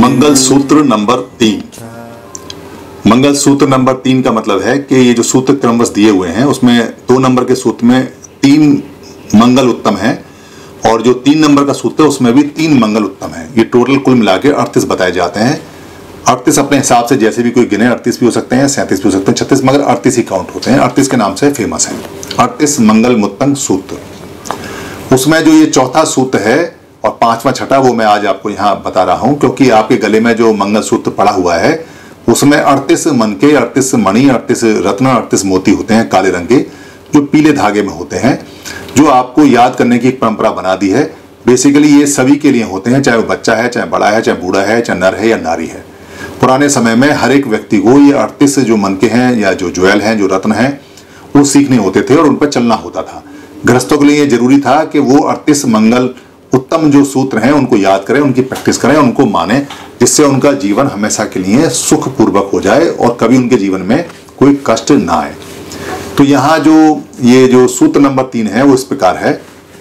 मंगल सूत्र नंबर 3। मंगल सूत्र नंबर 3 का मतलब है कि ये जो सूत्र क्रमवश दिए हुए हैं उसमें 2 नंबर के सूत्र में 3 मंगल उत्तम है और जो 3 नंबर का सूत्र है उसमें भी 3 मंगल उत्तम है। ये टोटल कुल मिला के 38 बताए जाते हैं। 38 अपने हिसाब से जैसे भी कोई गिने 38 भी हो सकते हैं, 37 भी हो सकते हैं, 36, मगर 38 ही काउंट होते हैं। 38 के नाम से फेमस है 38 मंगल मुत्तंग सूत्र। उसमें जो ये चौथा सूत्र है और 5वां छठा वो मैं आज आपको यहाँ बता रहा हूँ, क्योंकि आपके गले में जो मंगल सूत्र पड़ा हुआ है उसमें 38 मनके, 38 मणि, 38 रत्न, 38 मोती होते हैं काले रंग के, जो पीले धागे में होते हैं, जो आपको याद करने की एक परंपरा बना दी है। बेसिकली ये सभी के लिए होते हैं, चाहे वो बच्चा है, चाहे बड़ा है, चाहे बूढ़ा है, चाहे नर है या नारी है। पुराने समय में हर एक व्यक्ति को ये 38 जो मनके हैं या जो ज्वेल हैं, जो रत्न हैं, वो सीखने होते थे और उन पर चलना होता था। गृहस्थों के लिए ये जरूरी था कि वो 38 मंगल उत्तम जो सूत्र हैं उनको याद करें, उनकी प्रैक्टिस करें, उनको माने, जिससे उनका जीवन हमेशा के लिए सुखपूर्वक हो जाए और कभी उनके जीवन में कोई कष्ट ना आए। तो यहाँ जो ये जो सूत्र नंबर 3 है वो इस प्रकार है।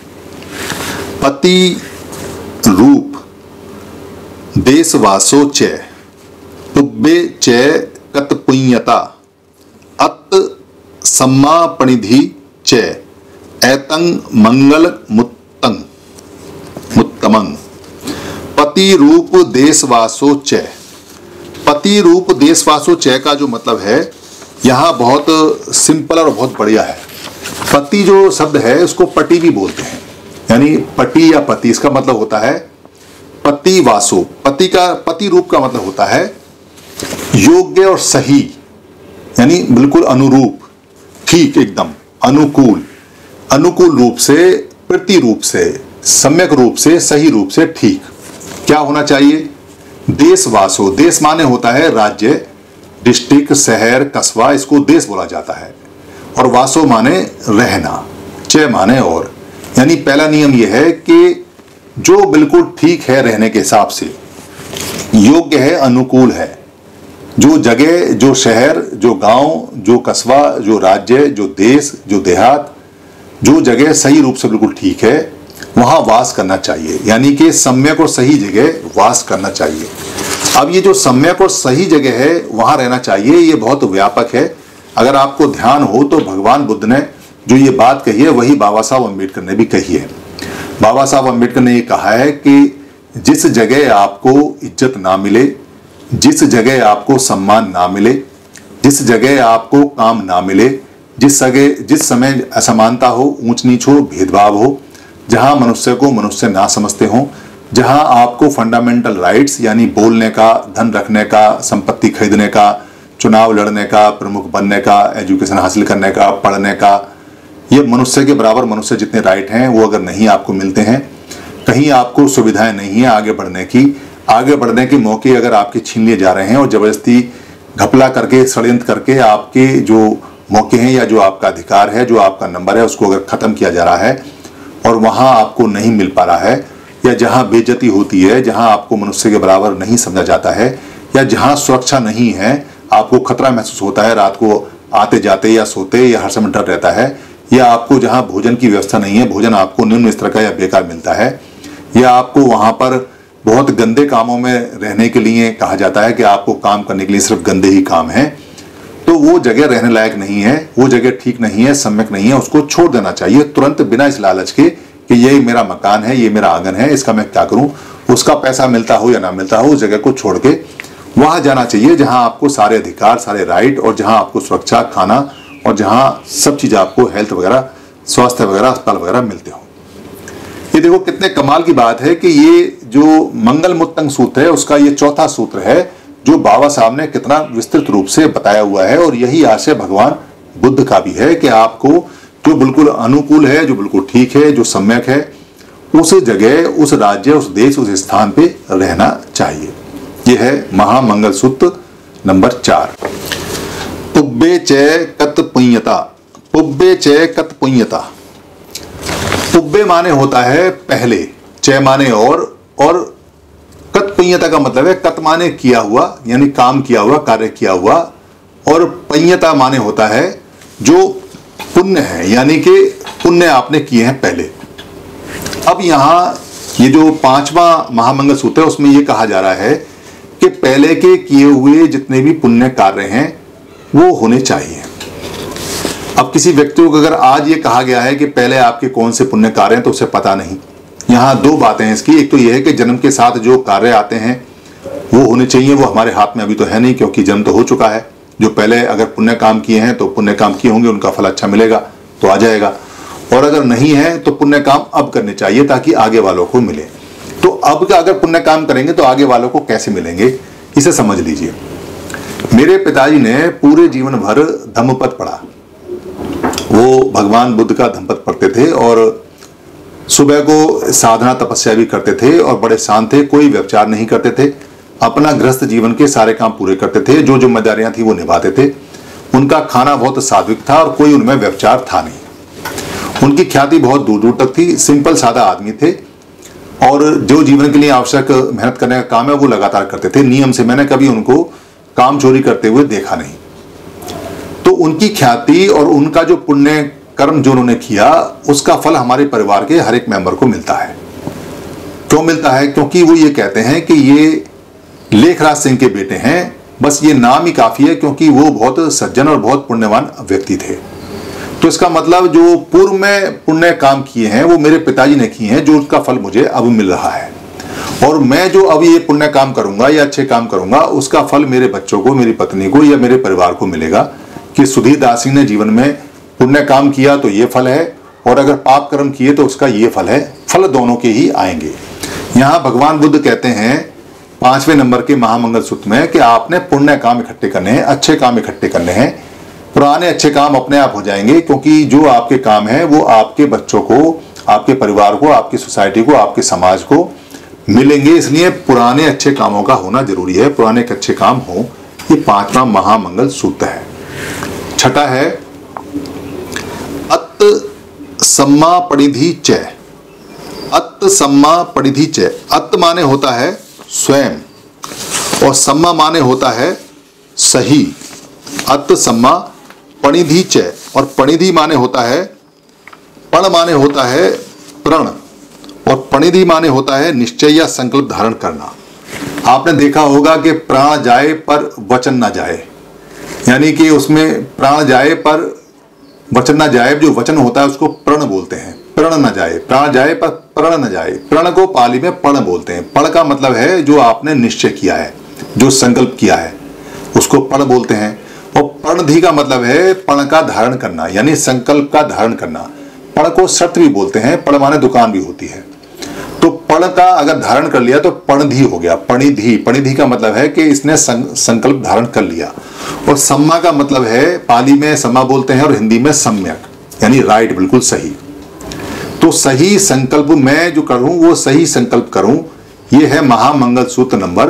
पति रूप देशवासो च तुब्बे च कतपुण्यता अत सम्मापनिधि च एतंग मंगल मुत्तंग मुत्तमंग। पति रूप देशवासो च। पति रूप देशवासो च का जो मतलब है यहाँ बहुत सिंपल और बहुत बढ़िया है। पति जो शब्द है उसको पति भी बोलते हैं, यानी पति या पति, इसका मतलब होता है पति वासो। पति का पति रूप का मतलब होता है योग्य और सही, यानी बिल्कुल अनुरूप, ठीक, एकदम अनुकूल, अनुकूल रूप से, प्रति रूप से, सम्यक रूप से, सही रूप से, ठीक। क्या होना चाहिए? देशवासो। देश माने होता है राज्य, डिस्ट्रिक्ट, शहर, कस्बा, इसको देश बोला जाता है। और वासो माने रहना, च माने और। यानी पहला नियम यह है कि जो बिल्कुल ठीक है रहने के हिसाब से, योग्य है, अनुकूल है, जो जगह, जो शहर, जो गांव, जो कस्बा, जो राज्य, जो देश, जो देहात, जो जगह सही रूप से बिल्कुल ठीक है, वहां वास करना चाहिए। यानी कि सम्यक और सही जगह वास करना चाहिए। अब ये जो सम्यक और सही जगह है वहां रहना चाहिए, ये बहुत व्यापक है। अगर आपको ध्यान हो तो भगवान बुद्ध ने जो ये बात कही है वही बाबा साहब अम्बेडकर ने भी कही है। बाबा साहब अम्बेडकर ने ये कहा है कि जिस जगह आपको इज्जत ना मिले, जिस जगह आपको सम्मान ना मिले, जिस जगह आपको काम ना मिले, जिस समय असमानता हो, ऊंच नीच हो, भेदभाव हो, जहां मनुष्य को मनुष्य ना समझते हो, जहां आपको फंडामेंटल राइट्स यानी बोलने का, धन रखने का, संपत्ति खरीदने का, चुनाव लड़ने का, प्रमुख बनने का, एजुकेशन हासिल करने का, पढ़ने का, ये मनुष्य के बराबर मनुष्य जितने राइट हैं वो अगर नहीं आपको मिलते हैं, कहीं आपको सुविधाएं नहीं है आगे बढ़ने के मौके अगर आपके छीन लिए जा रहे हैं और जबरदस्ती घपला करके, षड्यंत्र करके आपके जो मौके हैं या जो आपका अधिकार है, जो आपका नंबर है, उसको अगर खत्म किया जा रहा है और वहां आपको नहीं मिल पा रहा है, या जहां बेइज्जती होती है, जहां आपको मनुष्य के बराबर नहीं समझा जाता है, या जहां सुरक्षा नहीं है, आपको खतरा महसूस होता है रात को आते जाते या सोते, या हर समय डर रहता है, या आपको जहां भोजन की व्यवस्था नहीं है, भोजन आपको निम्न स्तर का या बेकार मिलता है, या आपको वहां पर बहुत गंदे कामों में रहने के लिए कहा जाता है कि आपको काम करने के लिए सिर्फ गंदे ही काम है, तो वो जगह रहने लायक नहीं है, वो जगह ठीक नहीं है, सम्यक नहीं है, उसको छोड़ देना चाहिए तुरंत, बिना इस लालच के कि ये मेरा मकान है, ये मेरा आंगन है, इसका मैं क्या करूं। उसका पैसा मिलता हो या ना मिलता हो, उस जगह को छोड़ के वहां जाना चाहिए जहां आपको सारे अधिकार, सारे राइट, और जहां आपको सुरक्षा, खाना, और जहां सब चीज आपको हेल्थ वगैरह, स्वास्थ्य वगैरह, अस्पताल वगैरह मिलते हो। ये देखो कितने कमाल की बात है कि ये जो मंगल मुत्तंग सूत्र है उसका ये चौथा सूत्र है जो बाबा साहब ने कितना विस्तृत रूप से बताया हुआ है। और यही आशय भगवान बुद्ध का भी है कि आपको जो बिल्कुल अनुकूल है, जो बिल्कुल ठीक है, जो सम्यक है, उस जगह, उस राज्य, उस देश, उस स्थान पे रहना चाहिए। यह है महामंगल सूत्र नंबर 4। पुब्बे च कत पुण्यता। पुब्बे च कत पुण्यता। पुब्बे माने होता है पहले, च माने और कत पुण्यता का मतलब है कत माने किया हुआ, यानी काम किया हुआ, कार्य किया हुआ, और पुण्यता माने होता है जो पुण्य है, यानी कि पुण्य आपने किए हैं पहले। अब यहां ये जो 5वां महामंगल सूत्र है उसमें ये कहा जा रहा है कि पहले के किए हुए जितने भी पुण्य कार्य हैं वो होने चाहिए। अब किसी व्यक्ति को अगर आज ये कहा गया है कि पहले आपके कौन से पुण्य कार्य हैं तो उसे पता नहीं। यहाँ दो बातें हैं इसकी। एक तो यह है कि जन्म के साथ जो कार्य आते हैं वो होने चाहिए, वो हमारे हाथ में अभी तो है नहीं क्योंकि जन्म तो हो चुका है। जो पहले अगर पुण्य काम किए हैं तो पुण्य काम किए होंगे, उनका फल अच्छा मिलेगा तो आ जाएगा, और अगर नहीं है तो पुण्य काम अब करने चाहिए ताकि आगे वालों को मिले। तो अब का अगर पुण्य काम करेंगे तो आगे वालों को कैसे मिलेंगे, इसे समझ लीजिए। मेरे पिताजी ने पूरे जीवन भर धम्मपद पढ़ा। वो भगवान बुद्ध का धम्मपद पढ़ते थे और सुबह को साधना तपस्या भी करते थे और बड़े शांत थे, कोई व्यभिचार नहीं करते थे, अपना गृहस्थ जीवन के सारे काम पूरे करते थे, जो जिम्मेदारियां थी वो निभाते थे। उनका खाना बहुत सात्विक था और कोई उनमें व्यभिचार था नहीं। उनकी ख्याति बहुत दूर दूर तक थी। सिंपल सादा आदमी थे और जो जीवन के लिए आवश्यक मेहनत करने का काम है वो लगातार करते थे नियम से। मैंने कभी उनको काम चोरी करते हुए देखा नहीं। तो उनकी ख्याति और उनका जो पुण्य कर्म जो उन्होंने किया उसका फल हमारे परिवार के हर एक मेंबर को मिलता है। क्यों मिलता है? क्योंकि वो ये कहते हैं कि ये लेखराज सिंह के बेटे हैं, बस ये नाम ही काफी है क्योंकि वो बहुत सज्जन और बहुत पुण्यवान व्यक्ति थे। तो इसका मतलब जो पूर्व में पुण्य काम किए हैं वो मेरे पिताजी ने किए हैं, जो उसका फल मुझे अब मिल रहा है। और मैं जो अब ये पुण्य काम करूंगा या अच्छे काम करूंगा उसका फल मेरे बच्चों को, मेरी पत्नी को या मेरे परिवार को मिलेगा कि सुधीर दास सिंह ने जीवन में पुण्य काम किया तो ये फल है, और अगर पाप कर्म किए तो उसका ये फल है। फल दोनों के ही आएंगे। यहाँ भगवान बुद्ध कहते हैं 5वें नंबर के महामंगल सूत्र में कि आपने पुण्य काम इकट्ठे करने हैं, अच्छे काम इकट्ठे करने हैं। पुराने अच्छे काम अपने आप हो जाएंगे क्योंकि जो आपके काम है वो आपके बच्चों को, आपके परिवार को, आपकी सोसाइटी को, आपके समाज को मिलेंगे। इसलिए पुराने अच्छे कामों का होना जरूरी है, पुराने अच्छे काम हो। ये 5वां महामंगल सूत्र है। छठा है अत्त सम्मा परिधि च। अत्त सम्मा परिधि च। अत्त माने होता है स्वयं और सम्मा माने होता है सही। अत्त सम्मा परिधि च, और परिधि माने होता है, पण माने होता है प्रण, और परिधि माने होता है निश्चय या संकल्प धारण करना। आपने देखा होगा कि प्राण जाए पर वचन ना जाए, यानी कि उसमें प्राण जाए पर वचन ना जाए। जो वचन होता है उसको प्रण बोलते हैं। प्रण न जाए, प्राण जाए पर प्रण न जाए। प्रण को पाली में पण बोलते हैं। पण का मतलब है जो आपने निश्चय किया है, जो संकल्प किया है, उसको पण बोलते हैं। और प्रणधि का मतलब है पण का धारण करना, यानी संकल्प का धारण करना। पण को शर्त भी बोलते हैं, पण माने दुकान भी होती है। तो पण का अगर धारण कर लिया तो पणधि हो गया। पणिधि, पणिधि का मतलब है कि इसने संकल्प धारण कर लिया। और सम्मा का मतलब है, पाली में सम्मा बोलते हैं और हिंदी में सम्यक, यानी राइट, बिल्कुल सही। तो सही संकल्प मैं जो करूं वो सही संकल्प करूं, ये है महामंगल सूत्र नंबर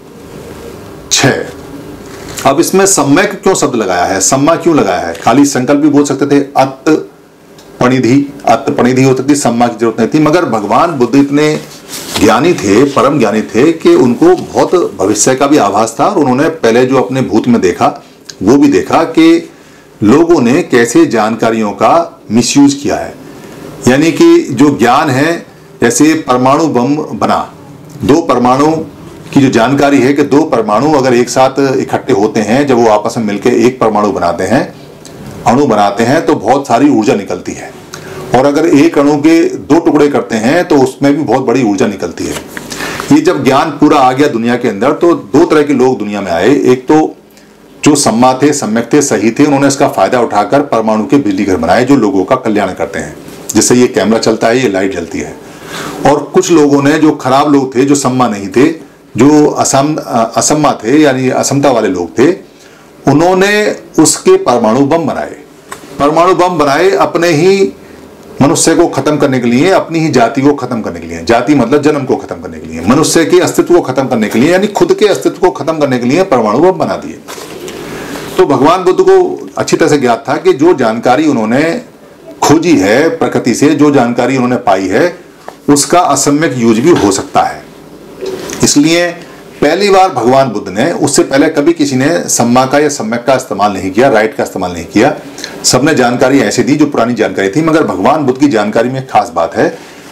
6। अब इसमें सम्यक क्यों शब्द लगाया है, सम्मा क्यों लगाया है? खाली संकल्प भी बोल सकते थे, अत्त पणिधि हो सकती, सम्मा की जरूरत नहीं थी। मगर भगवान बुद्ध इतने ज्ञानी थे, परम ज्ञानी थे कि उनको बहुत भविष्य का भी आभास था। और उन्होंने पहले जो अपने भूत में देखा वो भी देखा कि लोगों ने कैसे जानकारियों का मिसयूज किया है। यानी कि जो ज्ञान है, जैसे परमाणु बम बना, 2 परमाणु की जो जानकारी है कि 2 परमाणु अगर एक साथ इकट्ठे होते हैं, जब वो आपस में मिलकर एक परमाणु बनाते हैं, अणु बनाते हैं, तो बहुत सारी ऊर्जा निकलती है। और अगर एक अणु के 2 टुकड़े करते हैं तो उसमें भी बहुत बड़ी ऊर्जा निकलती है। ये जब ज्ञान पूरा आ गया दुनिया के अंदर तो 2 तरह के लोग दुनिया में आए। एक तो जो सम्मा थे, सम्यक थे, सही थे, उन्होंने इसका फायदा उठाकर परमाणु के बिजली घर बनाए जो लोगों का कल्याण करते हैं, जिससे ये कैमरा चलता है, ये लाइट जलती है। और कुछ लोगों ने, जो खराब लोग थे, जो सम्मा नहीं थे, जो असम्मा थे, यानी असमता वाले लोग थे, उन्होंने उसके परमाणु बम बनाए। परमाणु बम बनाए अपने ही मनुष्य को खत्म करने के लिए, अपनी ही जाति को खत्म करने के लिए। जाति मतलब जन्म को खत्म करने के लिए, मनुष्य के अस्तित्व को खत्म करने के लिए, यानी खुद के अस्तित्व को खत्म करने के लिए परमाणु बम बना दिए। तो भगवान बुद्ध को अच्छी तरह से ज्ञात था कि जो जानकारी उन्होंने खोजी है प्रकृति से, जो जानकारी उन्होंने पाई है, उसका असम्यक यूज भी हो सकता है। इसलिए पहली बार भगवान बुद्ध ने, उससे पहले कभी किसी ने सम्मा का या सम्यक का इस्तेमाल नहीं किया, राइट का इस्तेमाल नहीं किया। सबने जानकारी ऐसी दी जो पुरानी जानकारी थी। मगर भगवान बुद्ध की जानकारी में खास बात है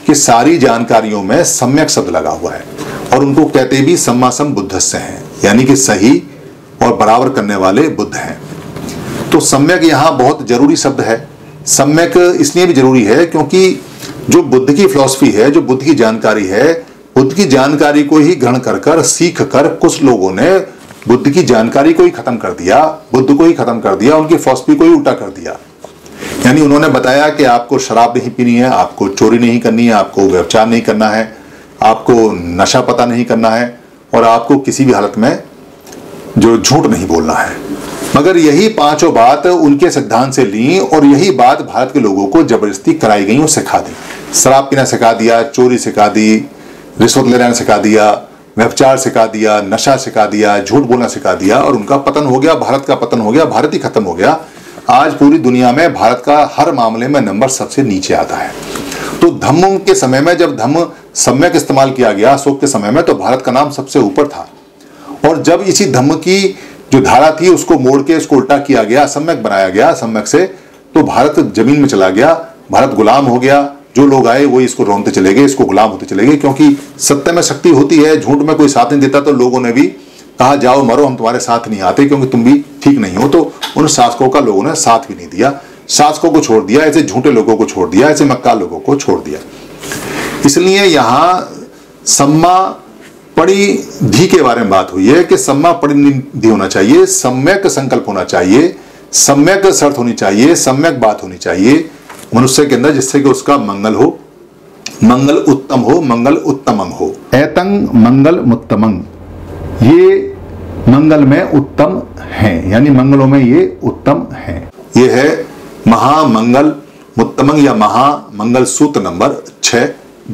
कि सारी जानकारियों में सम्यक शब्द लगा हुआ है और उनको कहते भी सम्मासम बुद्धस्य हैं, यानी कि सही और बराबर करने वाले बुद्ध हैं। तो सम्यक यहाँ बहुत जरूरी शब्द है। सम्यक इसलिए भी जरूरी है क्योंकि जो बुद्ध की फिलॉसफी है, जो बुद्ध की जानकारी है, बुद्ध की जानकारी को ही ग्रहण कर सीख कर कुछ लोगों ने बुद्ध की जानकारी को ही खत्म कर दिया, बुद्ध को ही खत्म कर दिया, उनकी फिलॉसफी को ही उल्टा कर दिया। यानी उन्होंने बताया कि आपको शराब नहीं पीनी है, आपको चोरी नहीं करनी है, आपको व्यभिचार नहीं करना है, आपको नशा पता नहीं करना है और आपको किसी भी हालत में जो झूठ नहीं बोलना है। मगर यही पांचों बात उनके सिद्धांत से ली और यही बात भारत के लोगों को जबरदस्ती कराई गई और सिखा दी। शराब पीना सिखा दिया, चोरी सिखा दी, रिश्वत लेना सिखा दिया, व्यभिचार सिखा दिया, नशा सिखा दिया, झूठ बोलना सिखा दिया और उनका पतन हो गया, भारत का पतन हो गया, भारत ही खत्म हो गया। आज पूरी दुनिया में भारत का हर मामले में नंबर सबसे नीचे आता है। तो धम्म के समय में जब धम्म सम्यक इस्तेमाल किया गया, अशोक के समय में, तो भारत का नाम सबसे ऊपर था। और जब इसी धम्म की जो धारा थी उसको मोड़ के उसको उल्टा किया गया, असम्यक बनाया गया, सम्यक से, तो भारत जमीन में चला गया, भारत गुलाम हो गया। जो लोग आए वो इसको रोनते चले गए, इसको गुलाम होते चले गए, क्योंकि सत्य में शक्ति होती है, झूठ में कोई साथ नहीं देता। तो लोगों ने भी कहा जाओ मरो, हम तुम्हारे साथ नहीं आते क्योंकि तुम भी ठीक नहीं हो। तो उन शासकों का लोगों ने साथ भी नहीं दिया, शासकों को छोड़ दिया, ऐसे झूठे लोगों को छोड़ दिया, ऐसे मक्कार लोगों को छोड़ दिया। इसलिए यहाँ सम्मा परिधि के बारे में बात हुई है कि सम्मा परिधि होना चाहिए, सम्यक संकल्प होना चाहिए, सम्यक शर्त होनी चाहिए, सम्यक बात होनी चाहिए मनुष्य के अंदर, जिससे कि उसका मंगल हो, मंगल उत्तम हो, मंगल उत्तमंग हो। एतंग मंगल मुत्तमंग, ये मंगल में उत्तम हैं, यानी मंगलों में ये उत्तम हैं। ये है महामंगल मुत्तमंग या महामंगल सूत्र नंबर 6।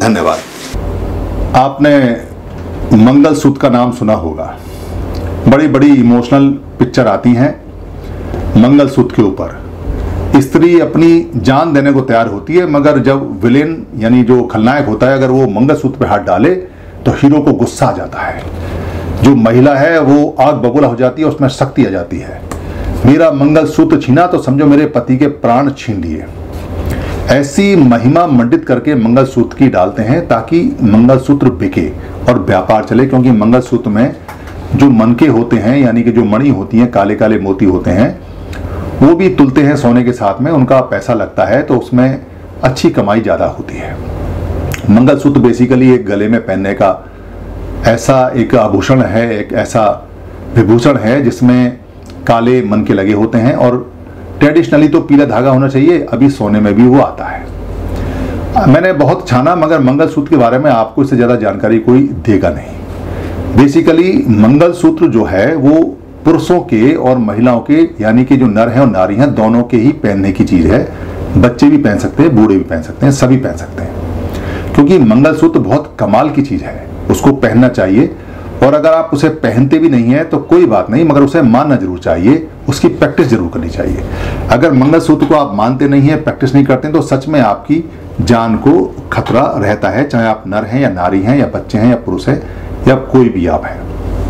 धन्यवाद। आपने मंगल सूत्र का नाम सुना होगा, बड़ी बड़ी इमोशनल पिक्चर आती हैं मंगल सूत्र के ऊपर। स्त्री अपनी जान देने को तैयार होती है, मगर जब विलेन यानी जो खलनायक होता है अगर वो मंगल सूत्र पे हाथ डाले तो हीरो को गुस्सा आ जाता है। जो महिला है वो आग बबूला हो जाती है, उसमें शक्ति आ जाती है। मेरा मंगल सूत्र छीना तो समझो मेरे पति के प्राण छीन लिए। ऐसी महिमा मंडित करके मंगल सूत्र की डालते हैं ताकि मंगल सूत्र बिके और व्यापार चले, क्योंकि मंगल सूत्र में जो मनके होते हैं यानी कि जो मणि होती हैं, काले काले मोती होते हैं, वो भी तुलते हैं सोने के साथ में, उनका पैसा लगता है तो उसमें अच्छी कमाई ज़्यादा होती है। मंगलसूत्र बेसिकली एक गले में पहनने का ऐसा एक आभूषण है, एक ऐसा विभूषण है जिसमें काले मनके लगे होते हैं और ट्रेडिशनली तो पीला धागा होना चाहिए, अभी सोने में भी वो आता है। मैंने बहुत छाना मगर मंगलसूत्र के बारे में आपको इससे ज़्यादा जानकारी कोई देगा नहीं। बेसिकली मंगलसूत्र जो है वो पुरुषों के और महिलाओं के यानी कि जो नर हैं और नारी हैं दोनों के ही पहनने की चीज़ है। बच्चे भी पहन सकते हैं, बूढ़े भी पहन सकते हैं, सभी पहन सकते हैं, क्योंकि मंगलसूत्र बहुत कमाल की चीज़ है, उसको पहनना चाहिए। और अगर आप उसे पहनते भी नहीं है तो कोई बात नहीं, मगर उसे मानना जरूर चाहिए, उसकी प्रैक्टिस जरूर करनी चाहिए। अगर मंगलसूत्र को आप मानते नहीं है, प्रैक्टिस नहीं करते तो सच में आपकी जान को खतरा रहता है, चाहे आप नर हैं या नारी हैं या बच्चे हैं या पुरुष हैं या कोई भी आप हैं।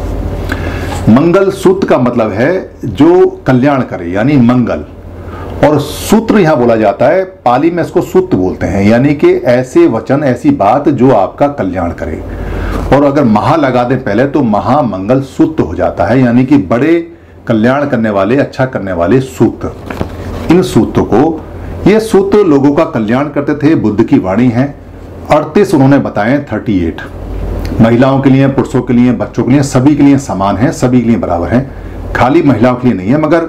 मंगल सूत्र का मतलब है जो कल्याण करे, यानी मंगल। और सूत्र यहां बोला जाता है, पाली में इसको सूत्र बोलते हैं, यानी कि ऐसे वचन, ऐसी बात जो आपका कल्याण करे। और अगर महा लगा दें पहले तो महामंगल सूत्र हो जाता है, यानी कि बड़े कल्याण करने वाले, अच्छा करने वाले सूत्र। इन सूत्रों को, ये सूत्र लोगों का कल्याण करते थे। बुद्ध की वाणी है, 38 उन्होंने बताए, 38 महिलाओं के लिए, पुरुषों के लिए, बच्चों के लिए, सभी के लिए समान है, सभी के लिए बराबर है, खाली महिलाओं के लिए नहीं है। मगर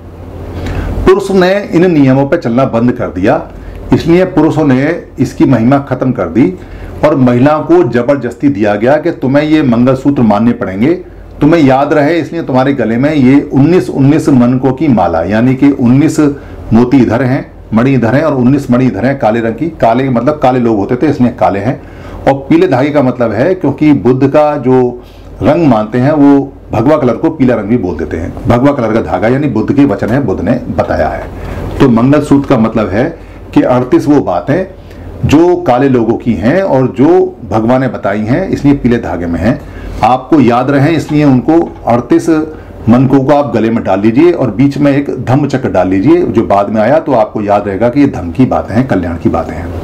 पुरुष ने इन नियमों पर चलना बंद कर दिया, इसलिए पुरुषों ने इसकी महिमा खत्म कर दी और महिलाओं को जबरदस्ती दिया गया कि तुम्हें ये मंगलसूत्र मानने पड़ेंगे, तुम्हें याद रहे इसलिए तुम्हारे गले में ये 19 मनकों की माला, यानी कि 19 मोती इधर हैं, मणि इधर हैं और 19 मणि इधर हैं काले रंग की। काले मतलब काले लोग होते थे इसलिए काले हैं। और पीले धागे का मतलब है क्योंकि बुद्ध का जो रंग मानते हैं वो भगवा कलर को पीला रंग भी बोल देते हैं। भगवा कलर का धागा यानी बुद्ध के वचन है, बुद्ध ने बताया है। तो मंगलसूत्र का मतलब है कि 38 वो बातें जो काले लोगों की हैं और जो भगवान ने बताई हैं, इसलिए पीले धागे में हैं। आपको याद रहे इसलिए उनको 38 मनकों को आप गले में डाल लीजिए और बीच में एक धम्म चक्र डाल लीजिए जो बाद में आया, तो आपको याद रहेगा कि ये धम्म की बातें हैं, कल्याण की बातें हैं।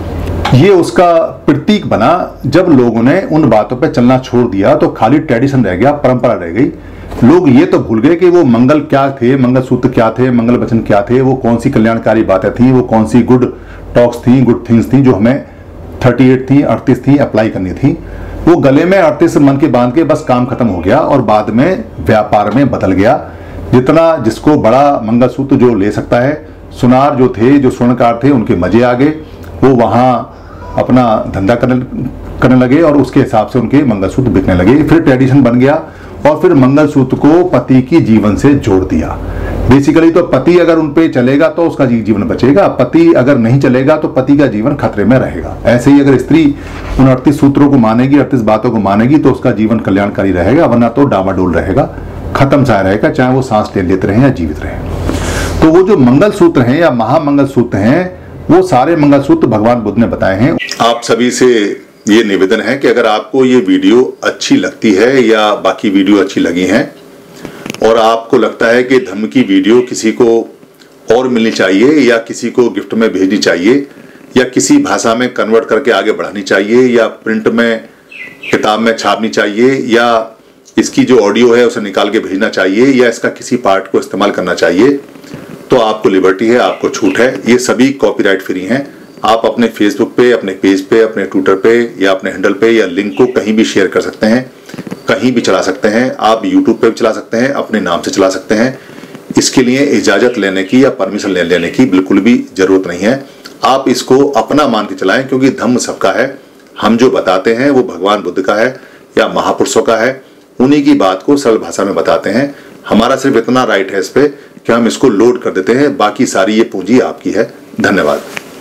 ये उसका प्रतीक बना। जब लोगों ने उन बातों पे चलना छोड़ दिया तो खाली ट्रेडिशन रह गया, परंपरा रह गई। लोग ये तो भूल गए कि वो मंगल क्या थे, मंगलसूत्र क्या थे, मंगल वचन क्या थे, वो कौन सी कल्याणकारी बातें थी, वो कौन सी गुड टॉक्स थी, गुड थिंग्स थी जो हमें 38 थी, 38 थी अप्लाई करनी थी। वो गले में 38 मन के बांध के बस काम खत्म हो गया और बाद में व्यापार में बदल गया। जितना जिसको बड़ा मंगलसूत्र जो ले सकता है, सुनार जो थे, जो स्वर्णकार थे, उनके मजे आ गए, वो वहां अपना धंधा करने लगे और उसके हिसाब से उनके मंगलसूत्र बिकने लगे। फिर ट्रेडिशन बन गया और फिर मंगलसूत्र को पति की जीवन से जोड़ दिया। बेसिकली तो पति अगर उन पे चलेगा तो उसका जीवन बचेगा, पति अगर नहीं चलेगा तो पति का जीवन खतरे में रहेगा। ऐसे ही अगर स्त्री उन 38 सूत्रों को मानेगी, 38 बातों को मानेगी तो उसका जीवन कल्याणकारी रहेगा, वरना तो डामाडोल रहेगा, खत्म सा रहेगा, चाहे वो सांस लेते रहें या जीवित रहें। तो वो जो मंगलसूत्र हैं या महामंगलसूत्र हैं, वो सारे मंगलसूत्र भगवान बुद्ध ने बताए हैं। आप सभी से ये निवेदन है कि अगर आपको ये वीडियो अच्छी लगती है या बाकी वीडियो अच्छी लगी हैं और आपको लगता है कि धम्म की वीडियो किसी को और मिलनी चाहिए या किसी को गिफ्ट में भेजनी चाहिए या किसी भाषा में कन्वर्ट करके आगे बढ़ानी चाहिए या प्रिंट में किताब में छापनी चाहिए या इसकी जो ऑडियो है उसे निकाल के भेजना चाहिए या इसका किसी पार्ट को इस्तेमाल करना चाहिए, तो आपको लिबर्टी है, आपको छूट है। ये सभी कॉपीराइट फ्री हैं। आप अपने फेसबुक पे, अपने पेज पे, अपने ट्विटर पे या अपने हैंडल पे या लिंक को कहीं भी शेयर कर सकते हैं, कहीं भी चला सकते हैं। आप यूट्यूब पे भी चला सकते हैं, अपने नाम से चला सकते हैं। इसके लिए इजाजत लेने की या परमिशन लेने की बिल्कुल भी जरूरत नहीं है। आप इसको अपना मान के चलाएं, क्योंकि धम्म सबका है। हम जो बताते हैं वो भगवान बुद्ध का है या महापुरुषों का है, उन्हीं की बात को सरल भाषा में बताते हैं। हमारा सिर्फ इतना राइट है इस पे कि हम इसको लोड कर देते हैं, बाकी सारी ये पूंजी आपकी है। धन्यवाद।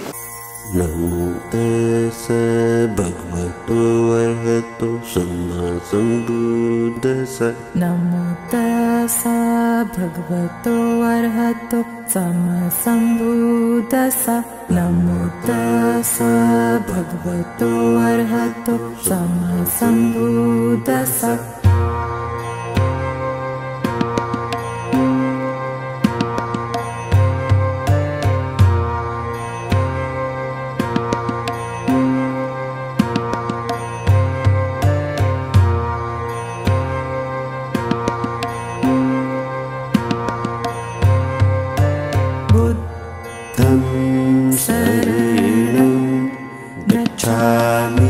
नमो तस्सै भगवतो अरहतो सम्मा सम्बुद्दस्सै। नमो तस्सै भगवतो अरहतो सम्मा सम्बुद्दस्सै। नमो तस्सै भगवतो अरहतो सम्मा सम्बुद्दस्सै। शरणं गच्छामि।